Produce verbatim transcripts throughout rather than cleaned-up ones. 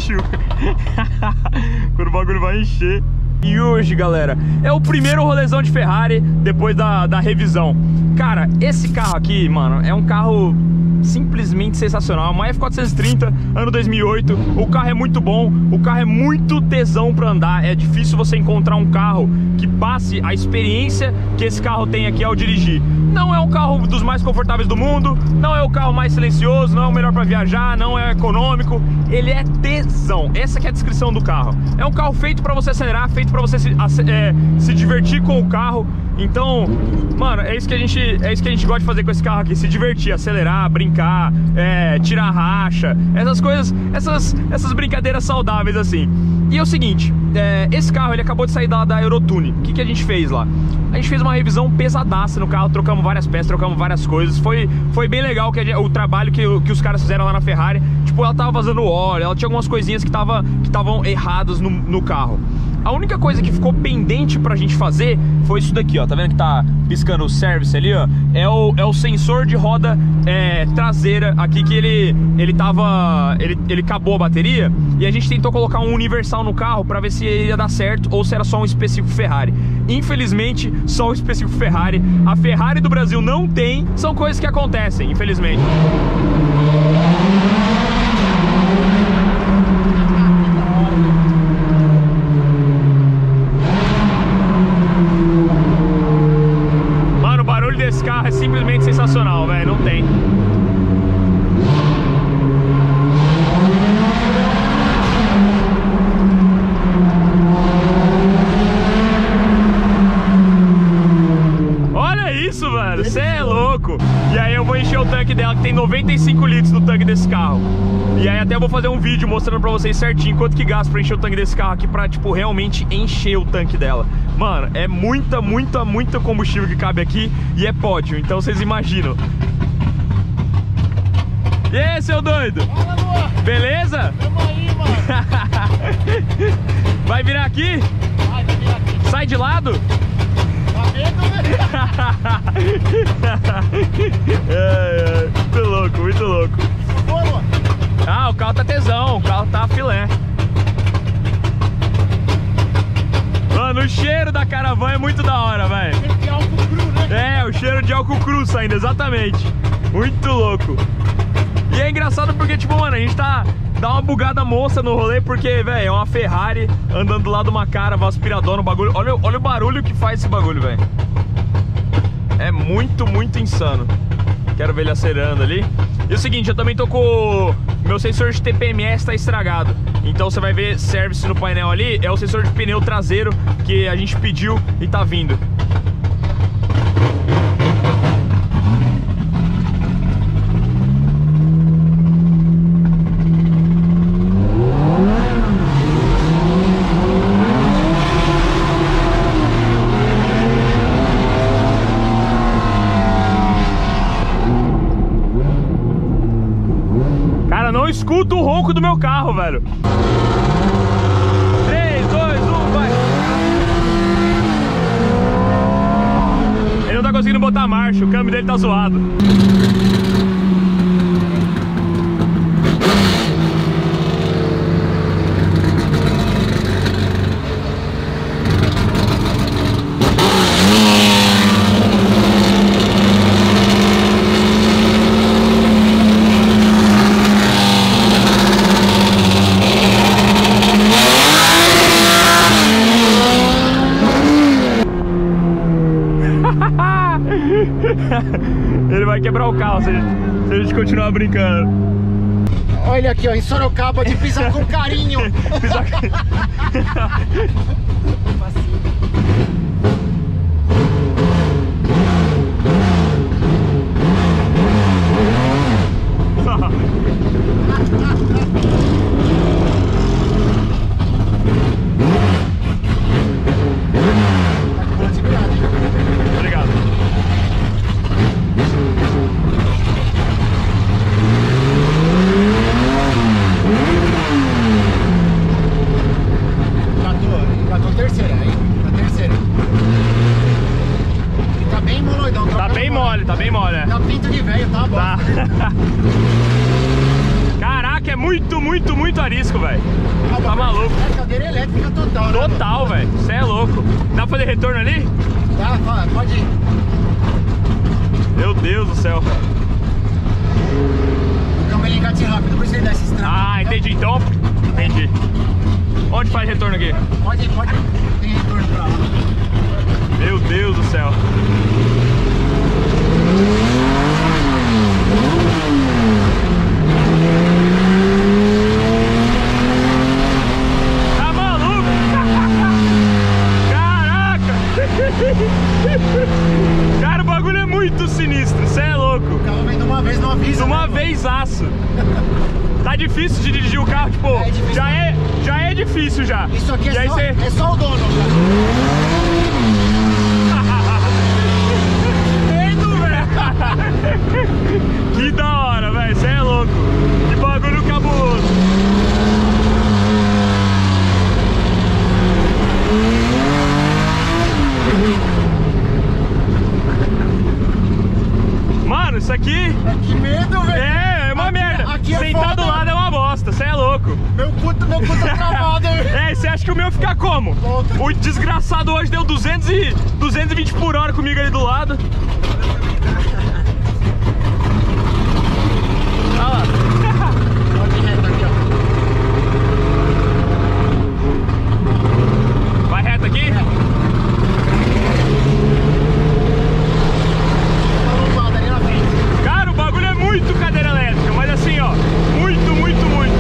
tio. Quando o bagulho vai encher. E hoje, galera, é o primeiro rolezão de Ferrari depois da, da revisão. Cara, esse carro aqui, mano, é um carro simplesmente sensacional. Uma F quatrocentos e trinta, ano dois mil e oito. O carro é muito bom, o carro é muito tesão pra andar. É difícil você encontrar um carro que passe a experiência que esse carro tem aqui ao dirigir. Não é um carro dos mais confortáveis do mundo, não é o carro mais silencioso, não é o melhor pra viajar, não é econômico. Ele é tesão, essa que é a descrição do carro. É um carro feito pra você acelerar, feito pra você se, é, se divertir com o carro. Então, mano, é isso que a gente, é isso que a gente gosta de fazer com esse carro aqui, se divertir, acelerar, brincar, é, tirar racha, essas coisas, essas, essas brincadeiras saudáveis assim. E é o seguinte, é, esse carro ele acabou de sair da, da Eurotune. O que, que a gente fez lá? A gente fez uma revisão pesadaça no carro, trocamos várias peças, trocamos várias coisas. Foi, foi bem legal que a gente, o trabalho que, que os caras fizeram lá na Ferrari. Tipo, ela tava vazando óleo, ela tinha algumas coisinhas que tava, que estavam erradas no, no carro. A única coisa que ficou pendente pra gente fazer foi isso daqui, ó. Tá vendo que tá piscando o service ali, ó? É o, é o sensor de roda é, traseira aqui que ele, ele tava... Ele, ele acabou a bateria e a gente tentou colocar um universal no carro pra ver se ia dar certo ou se era só um específico Ferrari. Infelizmente, só o específico Ferrari. A Ferrari do Brasil não tem. São coisas que acontecem, infelizmente. Esse carro é simplesmente sensacional, velho, não tem. Olha isso, velho, você é louco. E aí eu vou encher o tanque dela, que tem noventa e cinco litros no tanque desse carro. E aí até eu vou fazer um vídeo mostrando pra vocês certinho quanto que gasta pra encher o tanque desse carro aqui, pra, tipo, realmente encher o tanque dela. Mano, é muita, muita, muita combustível que cabe aqui e é pódio, então vocês imaginam. E aí, seu doido? Fala, amor. Beleza? Tamo aí, mano. Vai virar aqui? Vai, vai virar aqui. Sai de lado? Tá vendo, velho? É, é, muito louco, muito louco. Foi, mano. Ah, o carro tá tesão, o carro tá filé. Mano, o cheiro da caravana é muito da hora, velho. Cheiro de álcool cru, né? É, o cheiro de álcool cru saindo, exatamente. Muito louco. E é engraçado porque, tipo, mano, a gente tá... Dá uma bugada moça no rolê porque, velho, é uma Ferrari andando do lado de uma cara, aspirador no bagulho. Olha, olha o barulho que faz esse bagulho, velho. É muito, muito insano. Quero ver ele acelerando ali. E é o seguinte, eu também tô com... Meu sensor de T P M S tá estragado. Então você vai ver service no painel ali. É o sensor de pneu traseiro que a gente pediu e tá vindo. Não escuto o ronco do meu carro, velho. três, dois, um, vai. Ele não tá conseguindo botar marcha, o câmbio dele tá zoado. Ele vai quebrar o carro se a gente, se a gente continuar brincando. Olha aqui, ó, em Sorocaba de pisar com carinho. Pisar... Obrigado. que é muito, muito, muito arisco, velho. Tá maluco. É cadeira elétrica total, né? Total, velho. Você é louco. Dá pra fazer retorno ali? Tá, pode ir. Meu Deus do céu. O câmbio é engate rápido, por isso ele dá esse estrago. Ah, entendi então. Entendi. Onde faz retorno aqui? Pode ir, pode ir. Tem retorno pra lá. Meu Deus do céu. Tá maluco? Caraca! Cara, o bagulho é muito sinistro, você é louco. O carro vem de uma vez, não avisa. De uma né, vez aço. Tá difícil de dirigir o carro, tipo, É difícil. já, é, já é difícil já. Isso aqui E é aí só, cê- é só o dono, cara. Medo, velho. Que da hora, velho, você é louco. Que bagulho cabuloso. Mano, isso aqui Que medo, velho. é, é uma Aqui- merda. aqui é Sentar foda. do lado é uma bosta, você é louco. Meu cu, meu cu tá travado. É, você acha que o meu fica como? Louco. O desgraçado hoje deu duzentos e, duzentos e vinte por hora comigo ali do lado. Olha lá. Pode ir reto aqui, ó. Vai reto aqui? Tá lombada ali na frente. Cara, o bagulho é muito cadeira elétrica, mas assim, ó, muito, muito, muito.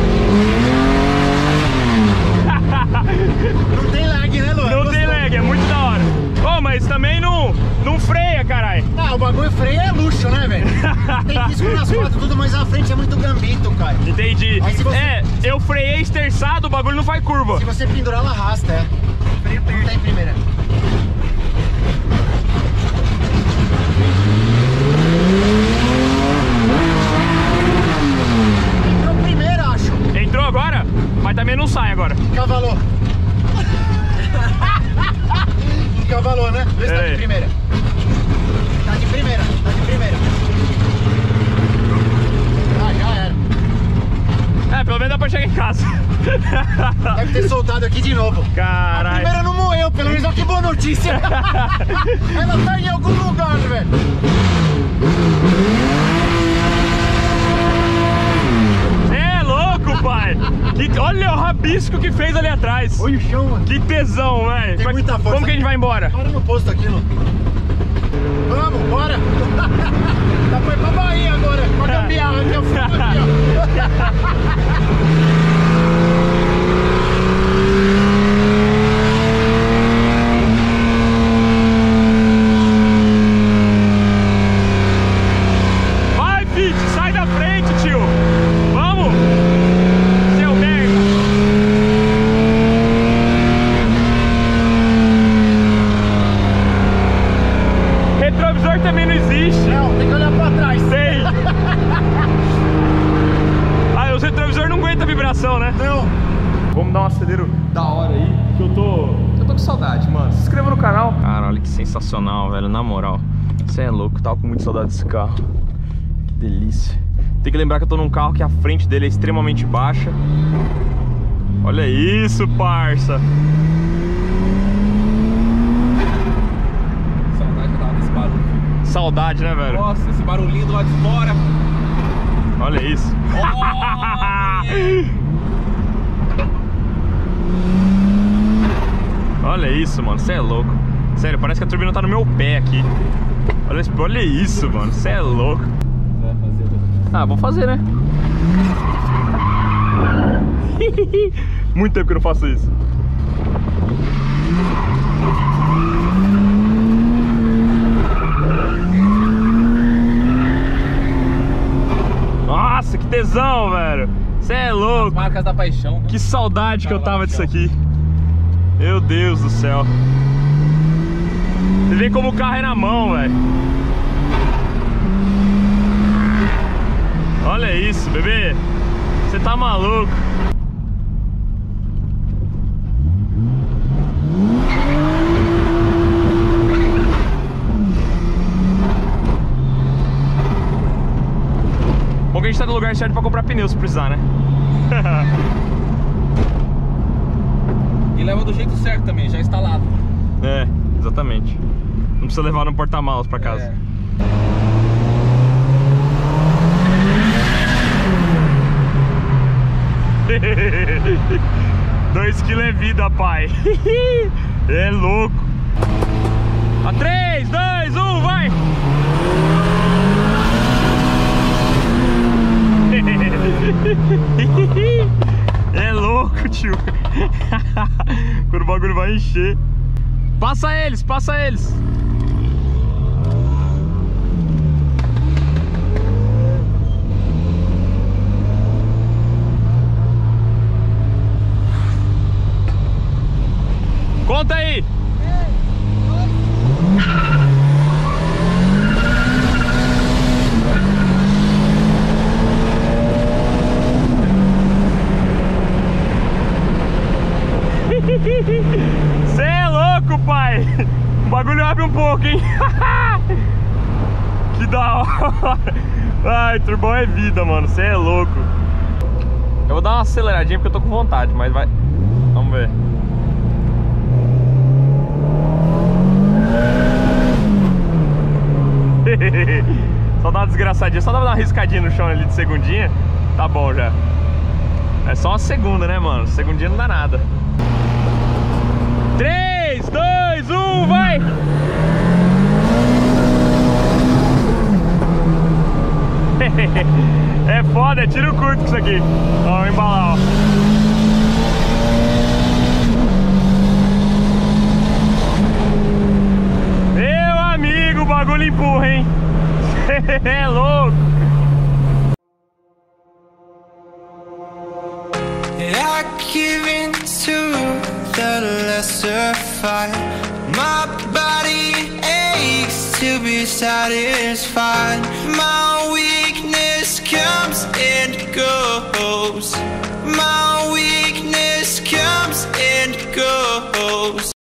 Não tem lag, né, Luan? Não tem Gostou? lag, é muito da hora. Ô, mas também não, não freia, caralho. Ah, o bagulho freio é luxo, né, velho? Tem disco nas quatro, tudo, mas a frente é muito gambito, cara. Entendi. Aí se você- É, eu freiei esterçado, o bagulho não faz curva. Se você pendurar, ela arrasta, é. Não tem primeira. Entrou primeira, acho. Entrou agora? Mas também não sai agora. Encavalou. Encavalou, né? Vê se tá É. de primeira. Tá de primeira, tá de primeira. Ah, já era. É, pelo menos dá pra chegar em casa. Deve ter soltado aqui de novo. A Caralho. primeira não morreu, pelo menos, olha que boa notícia. Ela tá em algum lugar, velho. Você é louco, pai. Que, olha o rabisco que fez ali atrás. Olha o chão, mano. Que tesão, velho. Tem muita força. Como que a gente vai embora? Para no posto aqui, Lu. Vamos, bora. Tá foi pra Bahia agora. Pra gambiarra aqui, eu fui aqui, ó. Vai, Fit, sai da frente, tio. Vamos. Seu merda. Retrovisor também não existe. Não, tem que olhar pra trás. Tem. Ah, os retrovisores não aguentam vibração, né? Não. Vamos dar um acelero da hora aí, que eu tô... Eu tô com saudade, mano. Se inscreva no canal. Cara, olha que sensacional, velho, na moral. Você é louco, tava com muita saudade desse carro. Que delícia. Tem que lembrar que eu tô num carro que a frente dele é extremamente baixa. Olha isso, parça. Saudade que eu tava desse barulho. Saudade, né, velho? Nossa, esse barulhinho do lado de fora. Olha isso. Olha isso, mano, você é louco. Sério, parece que a turbina tá no meu pé aqui. Olha, esse- olha isso, mano, você é louco. Você vai fazer outra. Ah, vou fazer, né? Muito tempo que eu não faço isso. Nossa, que tesão, velho. Você é louco. Marcas da paixão. Que saudade que eu tava disso aqui. Meu Deus do céu. Você vê como o carro é na mão, velho. Olha isso, bebê. Você tá maluco. Bom que a gente esse é o lugar certo pra comprar pneu se precisar, né? E leva do jeito certo também, já instalado. É, exatamente. Não precisa levar no porta-malas pra casa. É. Dois quilos é vida, pai. É louco. A três, dois, um, vai! É louco, tio. Quando o bagulho vai encher. Passa eles, passa eles. Conta aí. Cê é louco, pai. O bagulho abre um pouco, hein. Que da hora. Ai, turbão é vida, mano. Cê é louco. Eu vou dar uma aceleradinha porque eu tô com vontade, mas vai. Vamos ver. Só dá uma desgraçadinha, só dá uma riscadinha no chão ali de segundinha. Tá bom já. É só uma segunda, né, mano? Segundinha não dá nada. três, dois, um, vai! É foda, é tiro curto com isso aqui. Ó, vamos embalar, ó. Meu amigo, o bagulho empurra, hein? É louco! I give in to the lesser fight. My body aches to be satisfied. My weakness comes and goes. My weakness comes and goes.